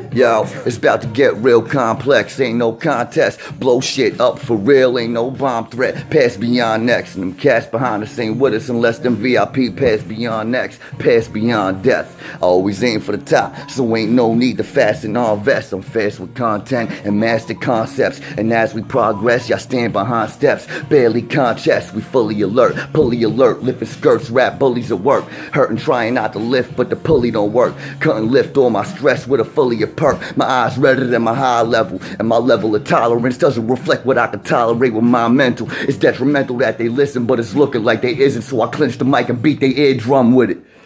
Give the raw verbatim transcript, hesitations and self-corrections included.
Yo, it's about to get real complex, ain't no contest. Blow shit up for real, ain't no bomb threat. Pass beyond next, and them cats behind us ain't with us unless them V I P pass beyond next. Pass beyond death. I always aim for the top, so ain't no need to fasten our vests. I'm fast with content and master concepts, and as we progress, y'all stand behind steps. Barely conscious, we fully alert. Pulley alert, lifting skirts, rap bullies at work. Hurting trying not to lift, but the pulley don't work. Couldn't lift all my stress with a fully a perk. My eyes redder than my high level, and my level of tolerance doesn't reflect what I can tolerate with my mental. It's detrimental that they listen, but it's looking like they isn't, so I clench the mic and beat their eardrum with it.